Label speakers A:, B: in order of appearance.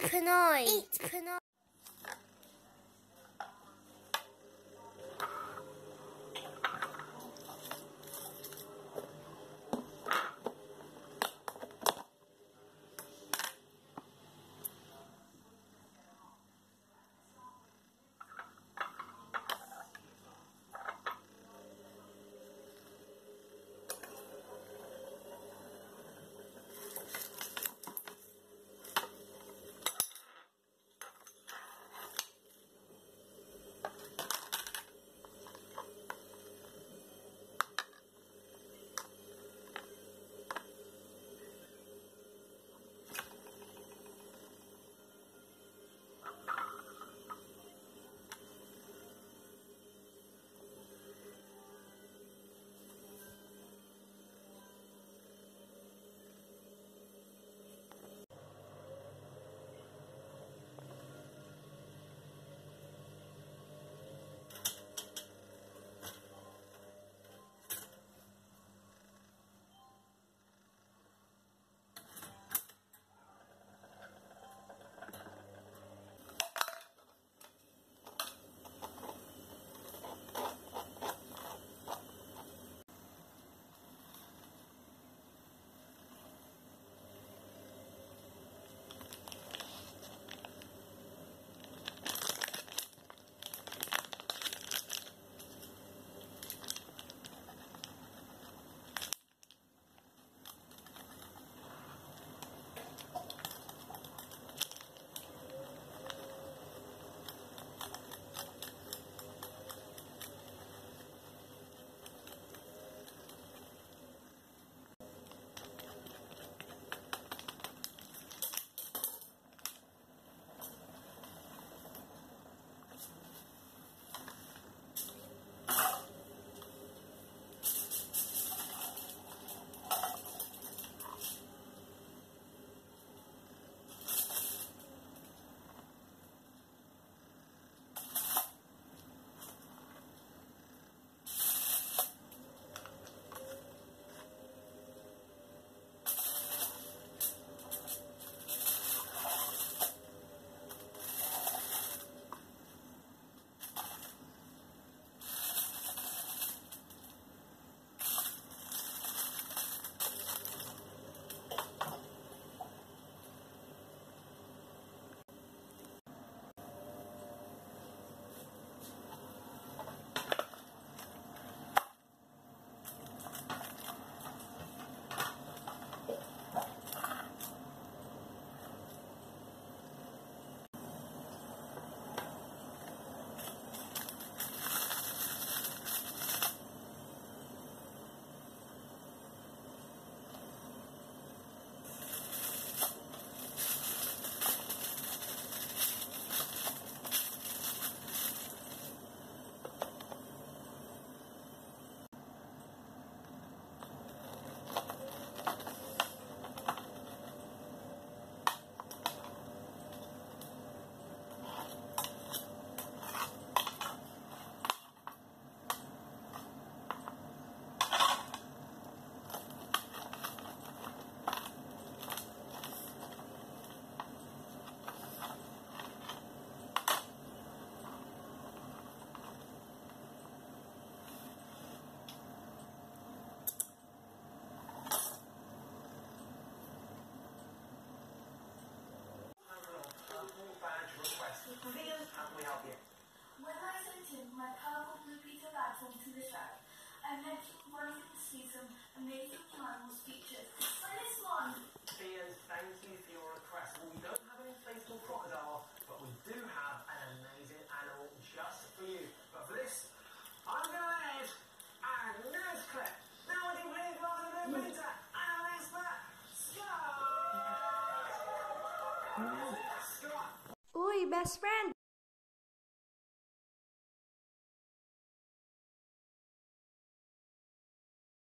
A: Pinoy. Eat Pinoy.
B: How can we help you?
C: When I sent in my colourful Blue Peter bag form to the show, I mentioned wanting to see some amazing animals featured. So this one.
B: Ian, thank you for your request. Well, we don't have an inflatable crocodile, but we do have an amazing animal just for you. But for this, I'm going to add our newest clip. Now would you please welcome the Blue Peter animal expert, Scott! Scott!
A: Uy, best friend!